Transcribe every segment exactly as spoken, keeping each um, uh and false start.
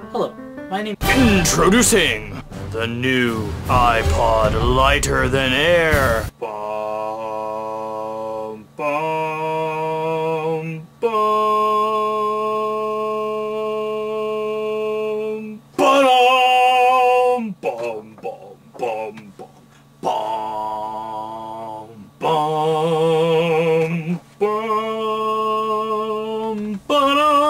Hello, my name Introducing the new iPod lighter than air. Bum, bum, bum, ba-dum, bum, bum, bum, bum, bum, bum, bum, ba-dum.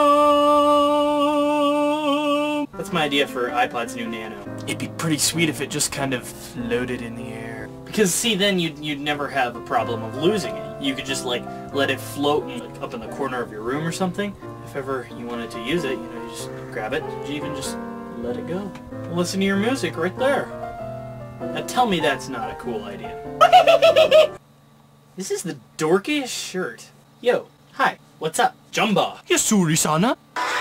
That's my idea for iPod's new Nano. It'd be pretty sweet if it just kind of floated in the air. Because see, then you'd, you'd never have a problem of losing it. You could just like let it float in, like, up in the corner of your room or something. If ever you wanted to use it, you know, you just grab it, you even just let it go. Listen to your music right there. Now tell me that's not a cool idea. This is the dorkiest shirt. Yo, hi, what's up? Jumba. Yasuri-sana.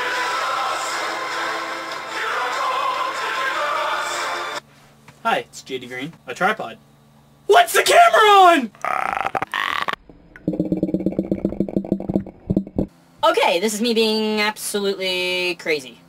Hi, it's J D Green. A tripod. What's the camera on? Okay, this is me being absolutely crazy.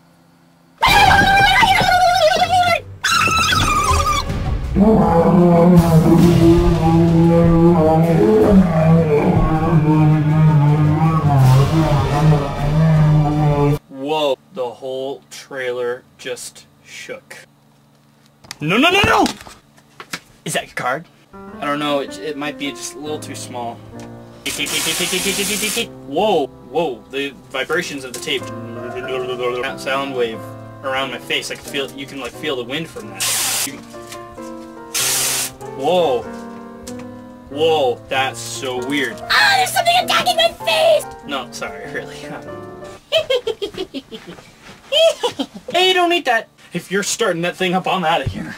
Whoa, the whole trailer just shook. No, no, no, no! Is that your card? I don't know, it, it might be just a little too small. Whoa, whoa, the vibrations of the tape. That sound wave around my face, I can feel, you can like feel the wind from that. Whoa. Whoa, that's so weird. Ah, there's something attacking my face! No, sorry, really. Hey, you don't need that. If you're starting that thing up, I'm out of here.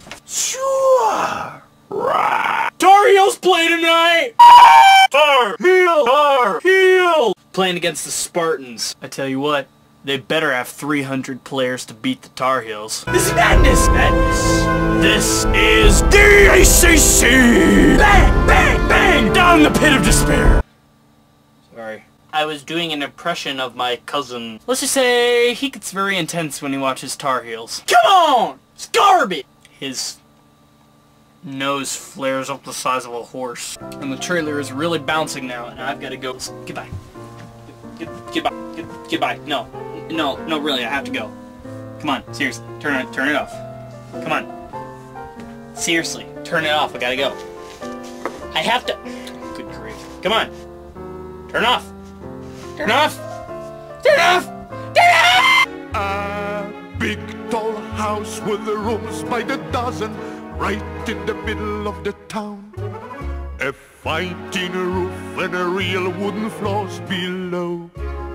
Sure. Tar Heels play tonight! Tar Heel! Tar Heel! Playing against the Spartans. I tell you what, they better have three hundred players to beat the Tar Heels. This is madness! Madness! This is D A C C! Bang! Bang! Bang! Down the pit of despair! Sorry. I was doing an impression of my cousin. Let's just say he gets very intense when he watches Tar Heels. Come on! It's garbage! His nose flares up the size of a horse. And the trailer is really bouncing now, and I've got to go. Goodbye. Good, goodbye. Good, goodbye. No. No, no, really, I have to go. Come on, seriously. Turn it, turn it off. Come on. Seriously, turn it off. I gotta go. I have to... Good grief. Come on. Turn off. Turn off! Turn off! Turn off! A big tall house with the rooms by the dozen, right in the middle of the town. A fine tin roof and a real wooden floors below.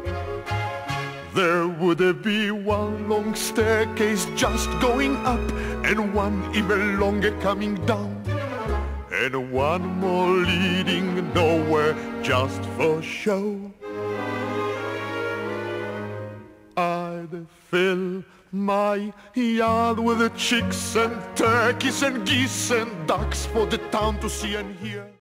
There would be one long staircase just going up, and one even longer coming down, and one more leading nowhere just for show. I'd fill my yard with the chicks and turkeys and geese and ducks for the town to see and hear.